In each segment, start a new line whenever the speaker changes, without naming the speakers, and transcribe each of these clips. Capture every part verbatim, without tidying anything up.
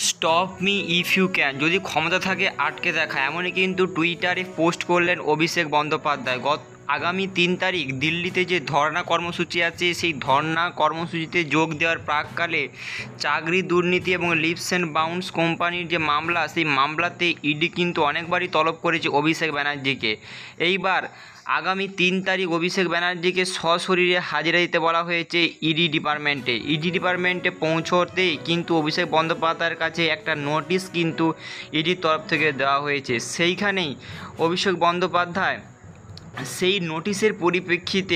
Stop me if you can, যদি ক্ষমতা থাকে আটকে দেখা, এমনই কিন্তু টুইটারে পোস্ট করলেন অভিষেক বন্দ্যোপাধ্যায়। গত আগামী তিন তারিখ দিল্লিতে যে ধর্না কর্মসূচি আছে, সেই ধর্না কর্মসূচিতে যোগ দেওয়ার প্রাককালে চাকরি দুর্নীতি এবং লিপস অ্যান্ড বাউন্স কোম্পানির যে মামলা, সেই মামলাতে ইডি কিন্তু অনেকবারই তলব করেছে অভিষেক ব্যানার্জিকে। এইবার আগামী তিন তারিখ অভিষেক ব্যানার্জিকে সশরীরে হাজিরা দিতে বলা হয়েছে ইডি ডিপার্টমেন্টে। ইডি ডিপার্টমেন্টে পৌঁছতেই কিন্তু অভিষেক বন্দ্যোপাধ্যায়ের কাছে একটা নোটিশ কিন্তু ইডির তরফ থেকে দেওয়া হয়েছে। সেইখানেই অভিষেক বন্দ্যোপাধ্যায় সেই নোটিশের পরিপ্রেক্ষিতে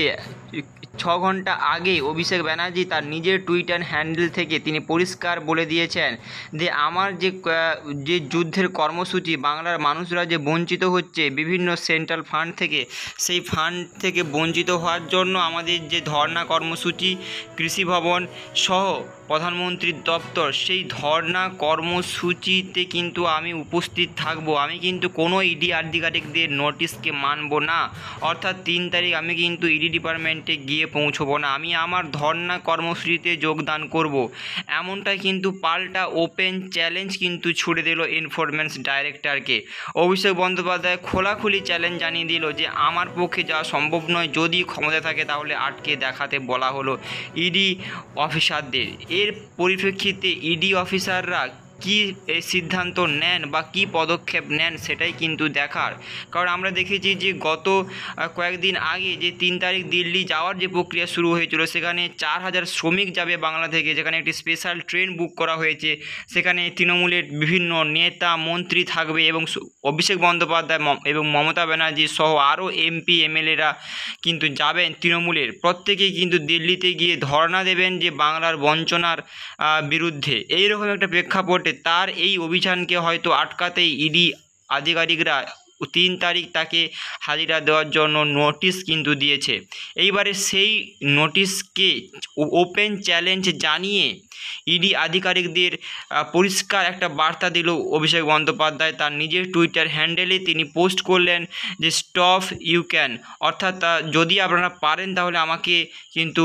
ছ ঘন্টা আগে অভিষেক ব্যানার্জি তার নিজের টুইটার হ্যান্ডেল থেকে তিনি পরিষ্কার বলে দিয়েছেন যে আমার যে যে যুদ্ধের কর্মসূচি, বাংলার মানুষরা যে বঞ্চিত হচ্ছে বিভিন্ন সেন্ট্রাল ফান্ড থেকে, সেই ফান্ড থেকে বঞ্চিত হওয়ার জন্য আমাদের যে ধর্না কর্মসূচি, কৃষি ভবন সহ প্রধানমন্ত্রীর দপ্তর, সেই ধর্না কর্মসূচিতে কিন্তু আমি উপস্থিত থাকব। আমি কিন্তু কোনো ইডি আধিকারিকদের নোটিশকে মানব না। অর্থাৎ তিন তারিখ আমি কিন্তু ইডি ডিপার্টমেন্টে গিয়ে পৌঁছবো না, আমি আমার ধর্না কর্মসূচিতে যোগদান করব। এমনটাই কিন্তু পাল্টা ওপেন চ্যালেঞ্জ কিন্তু ছুড়ে দিল এনফোর্সমেন্ট ডাইরেক্টরকে। অভিষেক বন্দ্যোপাধ্যায় খোলাখুলি চ্যালেঞ্জ জানিয়ে দিল যে আমার পক্ষে যাওয়া সম্ভব নয়, যদি ক্ষমতা থাকে তাহলে আটকে দেখাতে বলা হলো ইডি অফিসারদের। এর পরিপ্রেক্ষিতে ইডি অফিসাররা কী সিদ্ধান্ত নেন বা কী পদক্ষেপ নেন সেটাই কিন্তু দেখার। কারণ আমরা দেখেছি যে গত কয়েকদিন আগে যে তিন তারিখ দিল্লি যাওয়ার যে প্রক্রিয়া শুরু হয়েছিল, সেখানে চার হাজার শ্রমিক যাবে বাংলা থেকে, যেখানে একটি স্পেশাল ট্রেন বুক করা হয়েছে। সেখানে তৃণমূলের বিভিন্ন নেতা মন্ত্রী থাকবে এবং অভিষেক বন্দ্যোপাধ্যায় এবং মমতা ব্যানার্জি সহ আরও এমপি এমএলএরা কিন্তু যাবেন তৃণমূলের। প্রত্যেকেই কিন্তু দিল্লিতে গিয়ে ধর্ণা দেবেন যে বাংলার বঞ্চনার বিরুদ্ধে। এইরকম একটা প্রেক্ষাপটে তার এই অভিযানকে হয়তো আটকাতেই ইডি আধিকারিকরা তিন তারিখ তাকে হাজিরা দেওয়ার জন্য নোটিশ কিন্তু দিয়েছে। এইবারে সেই নোটিশকে ওপেন চ্যালেঞ্জ জানিয়ে ইডি আধিকারিকদের পরিষ্কার একটা বার্তা দিল অভিষেক বন্দ্যোপাধ্যায়। তার নিজের টুইটার হ্যান্ডেলে তিনি পোস্ট করলেন যে স্টপ ইউ ক্যান, অর্থাৎ যদি আপনারা পারেন তাহলে আমাকে কিন্তু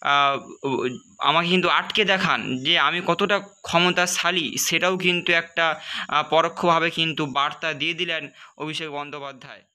আমাকে কিন্তু আটকে দেখান যে আমি কতটা ক্ষমতাশালী, সেটাও কিন্তু একটা পরোক্ষভাবে কিন্তু বার্তা দিয়ে দিলেন অভিষেক বন্দ্যোপাধ্যায়।